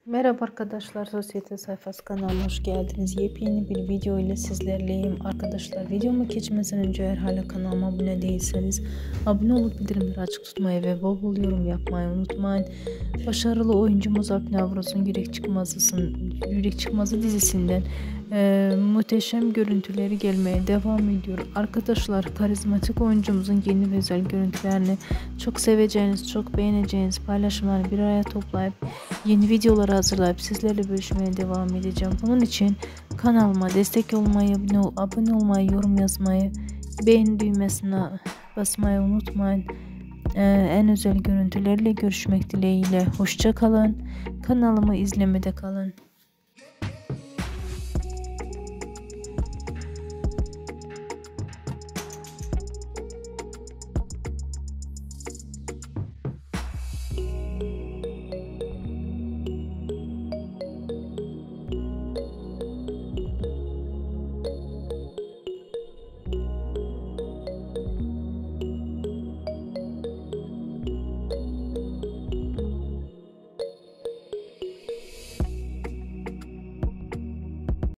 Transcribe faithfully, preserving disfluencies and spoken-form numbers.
Merhaba arkadaşlar, Sosyete Sayfası kanalıma hoş geldiniz. Yepyeni bir video ile sizlerleyim. Arkadaşlar, videomu geçmeden önce eğer hala kanalıma abone değilseniz abone olup bildirimleri açık tutmayı ve bol bol yorum yapmayı unutmayın. Başarılı oyuncumuz Alp Navruz'un Yürek Çıkmazı'sın, Yürek Çıkmazı dizisinden e, muhteşem görüntüleri gelmeye devam ediyor. Arkadaşlar, karizmatik oyuncumuzun yeni ve özel görüntülerini çok seveceğiniz, çok beğeneceğiniz paylaşımları bir araya toplayıp yeni videolar hazırlayıp sizlerle bölüşmeye devam edeceğim. Bunun için kanalıma destek olmayı, abone olmayı, yorum yazmayı, beğen düğmesine basmayı unutmayın. Ee, en özel görüntülerle görüşmek dileğiyle. Hoşça kalın. Kanalımı izlemede kalın.